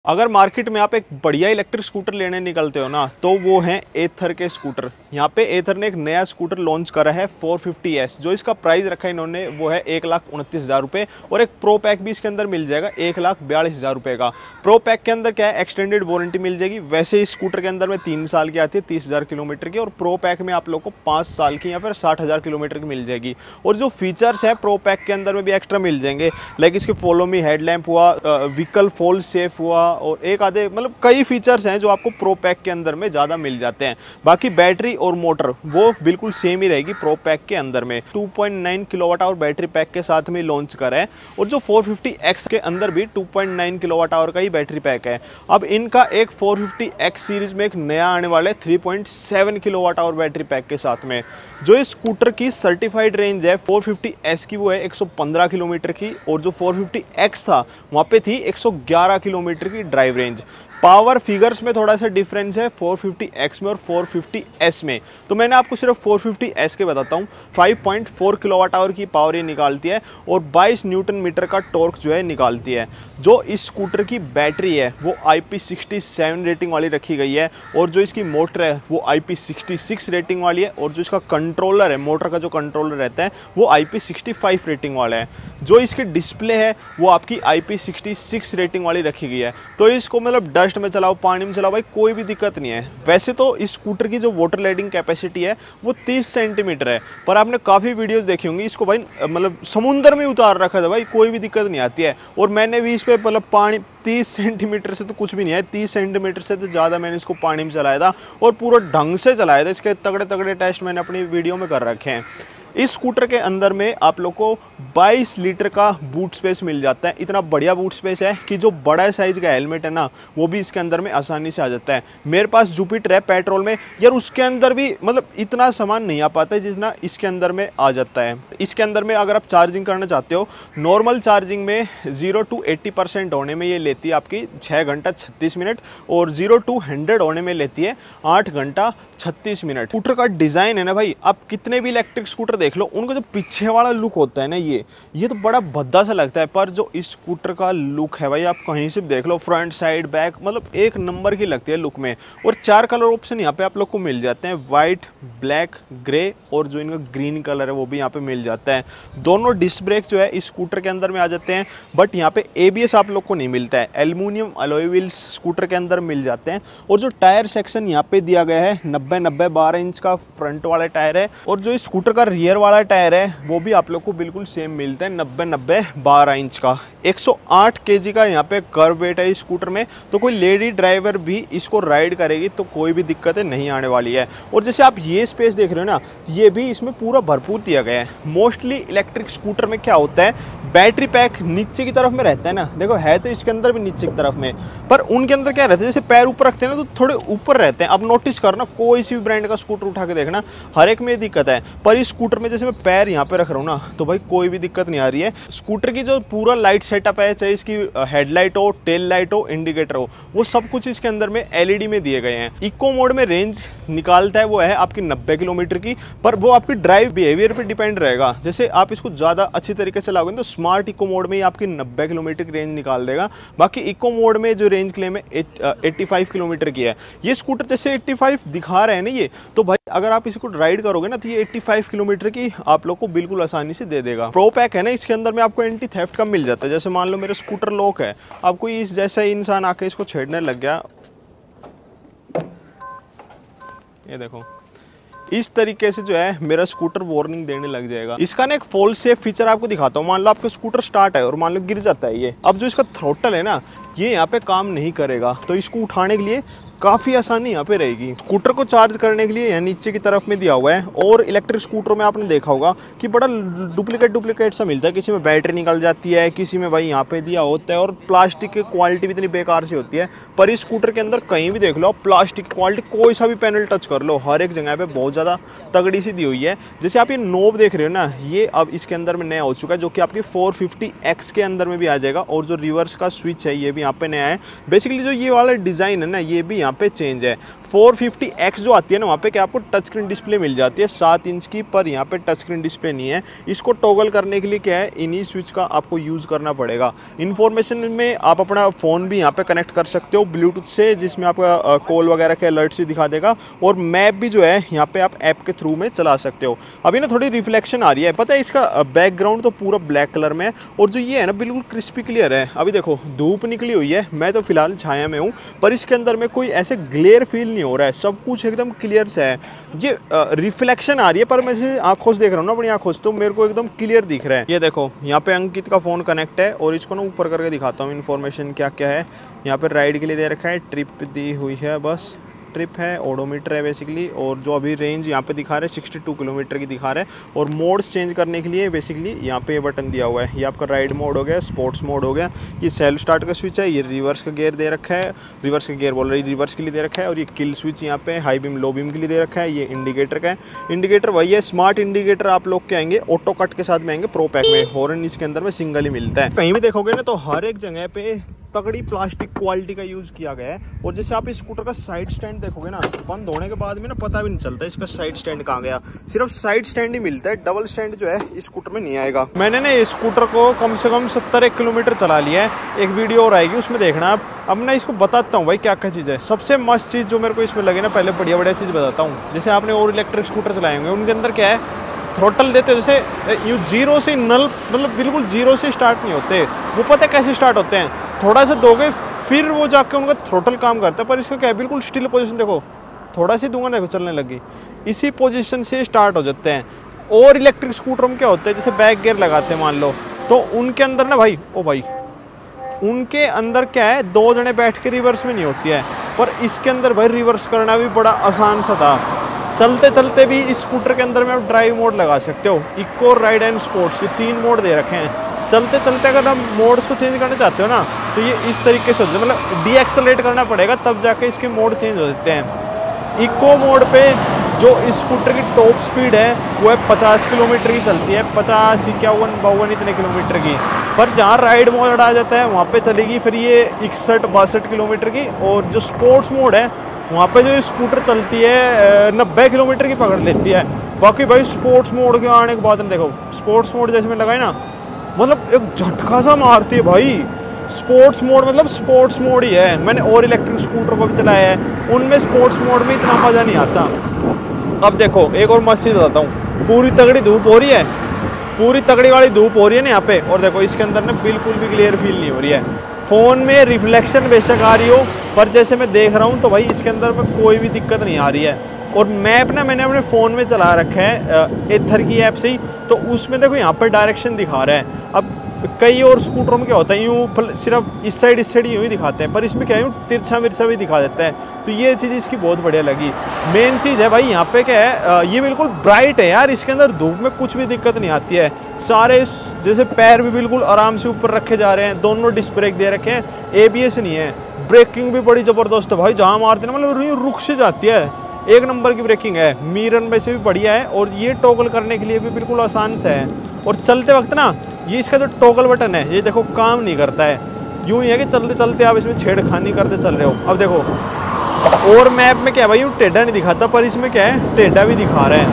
अगर मार्केट में आप एक बढ़िया इलेक्ट्रिक स्कूटर लेने निकलते हो ना, तो वो हैं एथर के स्कूटर। यहाँ पे एथर ने एक नया स्कूटर लॉन्च करा है 450S। जो इसका प्राइस रखा है इन्होंने वो है 1,29,000 रुपये, और एक प्रो पैक भी इसके अंदर मिल जाएगा 1,42,000 रुपये का। प्रो पैक के अंदर क्या है, एक्सटेंडेड वारंटी मिल जाएगी। वैसे इस स्कूटर के अंदर में 3 साल की आती है 30,000 किलोमीटर की, और प्रो पैक में आप लोग को 5 साल की या फिर 60,000 किलोमीटर की मिल जाएगी। और जो फीचर्स है प्रो पैक के अंदर में भी एक्स्ट्रा मिल जाएंगे, लाइक इसके फॉलो मी हेडलैम्प हुआ, व्हीकल फोल्ड सेफ हुआ, और एक आधे मतलब कई फीचर्स हैं जो आपको प्रो पैक के अंदर में ज़्यादा मिल जाते हैं। बाकी बैटरी और मोटर वो बिल्कुल सेम ही रहेगी प्रो पैक के अंदर में। 2.9 किलोवाट आवर बैटरी पैक के साथ में लॉन्च करा है, और जो 450X के अंदर भी 2.9 किलोवाट आवर का ही बैटरी पैक है। अब इनका एक 450X सीरीज में एक नया आने वाला है 3.7 किलोवाट आवर बैटरी पैक के साथ में। जो इस स्कूटर की सर्टिफाइड रेंज है 450S की वो है 115 किलोमीटर की, और जो 450X था वहाँ पे थी 111 किलोमीटर की ड्राइव रेंज। पावर फिगर्स में थोड़ा सा डिफरेंस है 450X में और 450S में, तो मैंने आपको सिर्फ 450S के बताता हूँ। 5.4 किलोवाट आवर की पावर ये निकालती है, और 22 न्यूटन मीटर का टॉर्क जो है निकालती है। जो इस स्कूटर की बैटरी है वो IP67 रेटिंग वाली रखी गई है, और जो इसकी मोटर है वो IP66 रेटिंग वाली है, और जो इसका कंट्रोलर है, मोटर का जो कंट्रोलर रहता है वो IP65 रेटिंग वाला है। जो इसकी डिस्प्ले है वो आपकी IP66 रेटिंग वाली रखी गई है। तो इसको मतलब डस्ट में चलाओ, पानी में चलाओ भाई, कोई भी दिक्कत नहीं है। वैसे तो इस स्कूटर की जो वाटर लाइडिंग कैपेसिटी है वो 30 सेंटीमीटर है, पर आपने काफ़ी वीडियोस देखी होंगी इसको भाई मतलब समुंदर में उतार रखा था भाई, कोई भी दिक्कत नहीं आती है। और मैंने भी इस पर मतलब पानी 30 सेंटीमीटर से तो कुछ भी नहीं है, 30 सेंटीमीटर से तो ज़्यादा मैंने इसको पानी में चलाया था, और पूरा ढंग से चलाया था। इसके तगड़े तगड़े टेस्ट मैंने अपनी वीडियो में कर रखे हैं। इस स्कूटर के अंदर में आप लोग को 22 लीटर का बूट स्पेस मिल जाता है। इतना बढ़िया बूट स्पेस है कि जो बड़ा साइज का हेलमेट है ना, वो भी इसके अंदर में आसानी से आ जाता है। मेरे पास जुपिटर है पेट्रोल में यार, उसके अंदर भी मतलब इतना सामान नहीं आ पाता है जितना इसके अंदर में आ जाता है। इसके अंदर में अगर आप चार्जिंग करना चाहते हो, नॉर्मल चार्जिंग में 0 to 80% होने में ये लेती है आपकी 6 घंटा 36 मिनट, और 0 to 100 होने में लेती है 8 घंटा 36 मिनट। स्कूटर का डिज़ाइन है ना भाई, आप कितने भी इलेक्ट्रिक स्कूटर देख लो, उनका जो पीछे वाला लुक होता है ना, ये तो बड़ा भद्दा सा लगता है। पर जो इस स्कूटर का लुक है भाई, आप कहीं से देख लो, फ्रंट साइड बैक मतलब एक नंबर की लगती है लुक में। और 4 कलर ऑप्शन यहाँ पे आप लोग को मिल जाते हैं, वाइट, ब्लैक, ग्रे, और जो इनका ग्रीन कलर है वो भी यहाँ पे मिल जाता है। दोनों डिस्क ब्रेक जो है इस स्कूटर के अंदर में आ जाते हैं, बट यहाँ पे ABS आप लोग को नहीं मिलता है। एल्यूमिनियम अलॉय व्हील्स स्कूटर के अंदर मिल जाते हैं। और जो टायर सेक्शन यहाँ पे दिया गया है 90-90 12 इंच का फ्रंट वाला टायर है, और जो इस स्कूटर का रियर वाला टायर है वो भी आप लोग को बिल्कुल सेम मिलता है 90-90 12 इंच का। 108 kg का यहाँ पे कर्व वेट है इस स्कूटर में, तो कोई लेडी ड्राइवर भी इसको राइड करेगी तो कोई भी दिक्कतें नहीं आने वाली है। और जैसे आप ये स्पेस देख रहे हो ना, ये भी इसमें पूरा भरपूर दिया गया है। मोस्टली इलेक्ट्रिक स्कूटर में क्या होता है, बैटरी पैक नीचे की तरफ में रहता है ना, देखो है तो इसके अंदर भी नीचे की तरफ में, पर उनके अंदर क्या रहता है, जैसे पैर ऊपर रखते हैं ना तो थोड़े ऊपर रहते हैं। अब नोटिस करना, कोई सी भी ब्रांड का स्कूटर उठा के देखना, हर एक में दिक्कत है। पर इस स्कूटर में जैसे मैं पैर यहाँ पे रख रहा हूँ ना, तो भाई कोई भी दिक्कत नहीं आ रही है। स्कूटर की जो पूरा लाइट सेटअप है, चाहे इसकी हेडलाइट हो, टेल लाइट हो, इंडिकेटर हो, वो सब कुछ इसके अंदर में LED में दिए गए हैं। इको मोड में रेंज निकालता है वो है आपकी 90 किलोमीटर की, पर वो आपकी ड्राइव बिहेवियर पे डिपेंड रहेगा। जैसे आप इसको ज़्यादा अच्छी तरीके से चलाओगे तो स्मार्ट इको मोड में ही आपकी 90 किलोमीटर की रेंज निकाल देगा। बाकी इको मोड में जो रेंज क्लेम है 85 किलोमीटर की है। ये स्कूटर जैसे 85 दिखा रहे हैं ना ये, तो भाई अगर आप इसको राइड करोगे ना तो ये 85 किलोमीटर की आप लोग को बिल्कुल आसानी से दे देगा। प्रो पैक है ना, इसके अंदर में आपको एंटी थेफ्ट का मिल जाता है। जैसे मान लो मेरा स्कूटर लॉक है, अब कोई इस जैसा ही इंसान आके इसको छेड़ने लग गया, ये देखो इस तरीके से जो है मेरा स्कूटर वार्निंग देने लग जाएगा। इसका ना एक फॉल सेफ फीचर आपको दिखाता हूँ। मान लो आपका स्कूटर स्टार्ट है और मान लो गिर जाता है ये, अब जो इसका थ्रोटल है ना, ये यहाँ पे काम नहीं करेगा, तो इसको उठाने के लिए काफ़ी आसानी यहाँ पे रहेगी। स्कूटर को चार्ज करने के लिए यहाँ नीचे की तरफ में दिया हुआ है। और इलेक्ट्रिक स्कूटरों में आपने देखा होगा कि बड़ा डुप्लीकेट सा मिलता है, किसी में बैटरी निकल जाती है, किसी में भाई यहाँ पे दिया होता है, और प्लास्टिक की क्वालिटी भी इतनी बेकार सी होती है। पर इस स्कूटर के अंदर कहीं भी देख लो, प्लास्टिक की क्वालिटी कोई सा भी पैनल टच कर लो, हर एक जगह पे बहुत ज़्यादा तगड़ी सी दी हुई है। जैसे आप ये नोब देख रहे हो ना, ये अब इसके अंदर में नया हो चुका है, जो कि आपकी 450X के अंदर में भी आ जाएगा। और जो रिवर्स का स्विच है ये भी यहाँ पे नया है। बेसिकली जो ये वाला डिज़ाइन है ना, ये भी यहाँ पे चेंज है। 450X जो आती है ना, वहाँ पे क्या आपको टच स्क्रीन डिस्प्ले मिल जाती है 7 इंच की, पर यहाँ पे टच स्क्रीन डिस्प्ले नहीं है। इसको टॉगल करने के लिए क्या है, इन्हीं स्विच का आपको यूज़ करना पड़ेगा। इन्फॉर्मेशन में आप अपना फ़ोन भी यहाँ पे कनेक्ट कर सकते हो ब्लूटूथ से, जिसमें आपका कॉल वगैरह के अलर्ट्स भी दिखा देगा, और मैप भी जो है यहाँ पे आप ऐप के थ्रू में चला सकते हो। अभी ना थोड़ी रिफ्लेक्शन आ रही है, पता है इसका बैकग्राउंड तो पूरा ब्लैक कलर में है, और जो ये है ना बिल्कुल क्रिस्पी क्लियर है। अभी देखो धूप निकली हुई है, मैं तो फिलहाल छाया में हूँ, पर इसके अंदर में कोई ऐसे ग्लेयर फील नहीं हो रहा है, सब कुछ एकदम क्लियर से है। ये रिफ्लेक्शन आ रही है, पर मैं इसे आंखों से देख रहा हूँ ना, अपनी आंखों से, तो मेरे को एकदम क्लियर दिख रहा है। ये देखो यहाँ पे अंकित का फ़ोन कनेक्ट है, और इसको ना ऊपर करके दिखाता हूँ इन्फॉर्मेशन क्या क्या है। यहाँ पे राइड के लिए दे रखा है, ट्रिप दी हुई है, बस ट्रिप है, ओडोमीटर है बेसिकली, और जो अभी रेंज यहाँ पे दिखा रहे हैं 62 किलोमीटर की दिखा रहे हैं। और मोड्स चेंज करने के लिए बेसिकली यहाँ पे ये बटन दिया हुआ है, ये आपका राइड मोड हो गया, स्पोर्ट्स मोड हो गया, ये सेल्फ स्टार्ट का स्विच है, ये रिवर्स का गियर दे रखा है, रिवर्स का गियर बोल रही रिवर्स के लिए दे रखा है, और ये किल स्विच यहाँ पे हाई बीम लो बीम के लिए दे रखा है। ये इंडिकेटर का है, इंडिकेटर वही है, स्मार्ट इंडिकेटर आप लोग के आएंगे ऑटो कट के साथ में आएंगे प्रो पैक में, हॉर्न इसके अंदर में सिंगल ही मिलता है। कहीं भी देखोगे ना तो हर एक जगह पे तगड़ी प्लास्टिक क्वालिटी का यूज किया गया है। और जैसे आप इस स्कूटर का साइड स्टैंड देखोगे ना, बंद होने के बाद में ना पता भी नहीं चलता इसका साइड स्टैंड कहाँ गया, सिर्फ साइड स्टैंड ही मिलता है, डबल स्टैंड जो है इस स्कूटर में नहीं आएगा। मैंने ना इस स्कूटर को कम से कम 70 किलोमीटर चला लिया है, एक वीडियो और आएगी उसमें देखना आप। अब मैं इसको बताता हूँ भाई क्या क्या चीज़ है। सबसे मस्त चीज़ जो मेरे को इसमें लगे ना, पहले बढ़िया बढ़िया चीज़ बताता हूँ। जैसे आपने और इलेक्ट्रिक स्कूटर चलाए होंगे, उनके अंदर क्या है, थ्रोटल देते हो, जैसे यू जीरो से नल, मतलब बिल्कुल जीरो से स्टार्ट नहीं होते, वो पता है कैसे स्टार्ट होते हैं, थोड़ा सा दोगे फिर वो जाके उनका थ्रोटल काम करता है। पर इसका क्या है, बिल्कुल स्टिल पोजीशन देखो, थोड़ा सी दूंगा देखो चलने लगी, इसी पोजीशन से स्टार्ट हो जाते हैं। और इलेक्ट्रिक स्कूटर में क्या होता है, जैसे बैक गियर लगाते हैं मान लो, तो उनके अंदर ना भाई, ओ भाई, उनके अंदर क्या है, 2 जने बैठ के रिवर्स में नहीं होती है, पर इसके अंदर भाई रिवर्स करना भी बड़ा आसान सा था। चलते चलते भी इस स्कूटर के अंदर में आप ड्राइव मोड लगा सकते हो, इको, राइड एंड स्पोर्ट्स, ये 3 मोड दे रखे हैं। चलते चलते अगर आप मोड्स को चेंज करना चाहते हो ना, तो ये इस तरीके से होता है, मतलब डी एक्सेलरेट करना पड़ेगा तब जाके इसके मोड चेंज हो जाते हैं। इको मोड पे जो इस स्कूटर की टॉप स्पीड है वो है 50 किलोमीटर की चलती है, 50, 51, 52 इतने किलोमीटर की। पर जहाँ राइड मोड आ जाता है वहाँ पे चलेगी फिर ये 61, 62 किलोमीटर की। और जो स्पोर्ट्स मोड है वहाँ पे जो स्कूटर चलती है 90 किलोमीटर की पकड़ लेती है। बाकी भाई स्पोर्ट्स मोड के आने के बाद देखो, स्पोर्ट्स मोड जैसे मैंने लगाई ना, मतलब एक झटका सा मारती है भाई। स्पोर्ट्स मोड मतलब स्पोर्ट्स मोड ही है। मैंने और इलेक्ट्रिक स्कूटर को भी चलाया है, उनमें स्पोर्ट्स मोड में इतना मज़ा नहीं आता। अब देखो एक और मस्त चीज़ बताता हूँ, पूरी तगड़ी धूप हो रही है, पूरी तगड़ी वाली धूप हो रही है ना यहाँ पे, और देखो इसके अंदर ना बिल्कुल भी क्लियर फील नहीं हो रही है। फ़ोन में रिफ्लेक्शन बेशक आ रही हो, पर जैसे मैं देख रहा हूँ तो भाई इसके अंदर में कोई भी दिक्कत नहीं आ रही है। और मैप ना मैंने अपने फ़ोन में चला रखा है एथर की ऐप से ही, तो उसमें देखो यहाँ पर डायरेक्शन दिखा रहा है। अब कई और स्कूटरों में क्या होता है, यूँ सिर्फ इस साइड यूँ ही दिखाते हैं, पर इसमें क्या है यूँ तिरछा मिर्चा भी दिखा देता है। तो ये चीज़ इसकी बहुत बढ़िया लगी। मेन चीज़ है भाई यहाँ पे क्या है, ये बिल्कुल ब्राइट है यार, इसके अंदर धूप में कुछ भी दिक्कत नहीं आती है। सारे जैसे पैर भी बिल्कुल आराम से ऊपर रखे जा रहे हैं, दोनों डिस्क ब्रेक दे रखे हैं, ABS नहीं है। ब्रेकिंग भी बड़ी ज़बरदस्त है भाई, जहाँ मारते ना मतलब रुक से जाती है, एक नंबर की ब्रेकिंग है। मिरर में से भी बढ़िया है, और ये टॉगल करने के लिए भी बिल्कुल आसान से है। और चलते वक्त ना ये इसका जो टॉगल बटन है ये देखो काम नहीं करता है, यूँ ही है कि चलते चलते आप इसमें छेड़खानी करते चल रहे हो। अब देखो और मैप में क्या है भाई, यूँ टेढ़ा नहीं दिखाता, पर इसमें क्या है टेढ़ा भी दिखा रहा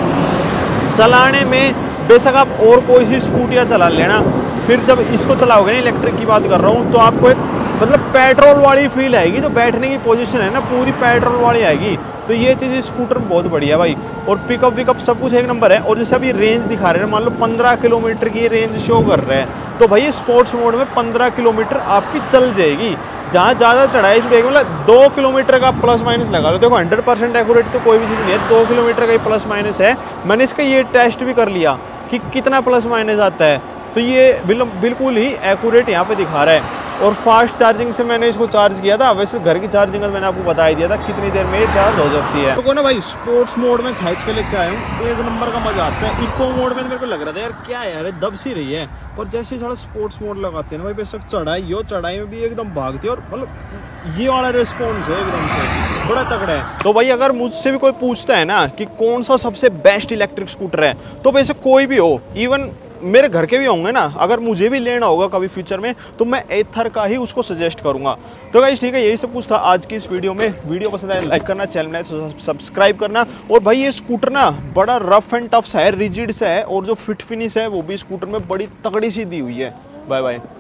है। चलाने में बेशक आप और कोई सी स्कूटियाँ चला लेना, फिर जब इसको चलाओगे ना, इलेक्ट्रिक की बात कर रहा हूँ, तो आपको एक मतलब पेट्रोल वाली फील आएगी। जो बैठने की पोजीशन है ना पूरी पेट्रोल वाली आएगी। तो ये चीज़ इस स्कूटर में बहुत बढ़िया है भाई। और पिकअप विकअप सब कुछ एक नंबर है। और जैसे अभी रेंज दिखा रहे हैं, मान लो 15 किलोमीटर की रेंज शो कर रहे हैं, तो भाई स्पोर्ट्स मोड में 15 किलोमीटर आपकी चल जाएगी। जहाँ ज़्यादा चढ़ाई चढ़ेगी मतलब 2 किलोमीटर का प्लस माइनस लगा लो। देखो 100% एक्यूरेट तो कोई भी चीज़ नहीं है, 2 किलोमीटर का ही प्लस माइनस है। मैंने इसका ये टेस्ट भी कर लिया कि कितना प्लस माइनस आता है, तो ये बिल्कुल ही एक्यूरेट यहाँ पे दिखा रहा है। और फास्ट चार्जिंग से मैंने इसको चार्ज किया था। वैसे घर की चार्जिंग मैंने आपको बता ही दिया था कितनी देर में चार्ज हो जाती है। तो ना भाई स्पोर्ट्स मोड में खींच के लेके आया हूँ, एक नंबर का मजा आता है। इको मोड में तो मेरे को लग रहा था यार क्या यार दब सी रही है, पर जैसे ही थोड़ा स्पोर्ट्स मोड लगाते हैं ना भाई, बेशक चढ़ाई में भी एकदम भागती है। और मतलब ये वाला रिस्पॉन्स है एकदम से बड़ा तगड़ा है। तो भाई अगर मुझसे भी कोई पूछता है ना कि कौन सा सबसे बेस्ट इलेक्ट्रिक स्कूटर है, तो वैसे कोई भी हो, इवन मेरे घर के भी होंगे ना, अगर मुझे भी लेना होगा कभी फ्यूचर में तो मैं एथर का ही उसको सजेस्ट करूंगा। तो गाइस ठीक है, यही सब कुछ था आज की इस वीडियो में। वीडियो पसंद आए लाइक करना, चैनल में सब्सक्राइब करना। और भाई ये स्कूटर ना बड़ा रफ एंड टफ सा है, रिजिड सा है, और जो फिट फिनिश है वो भी स्कूटर में बड़ी तगड़ी सी दी हुई है। Bye bye.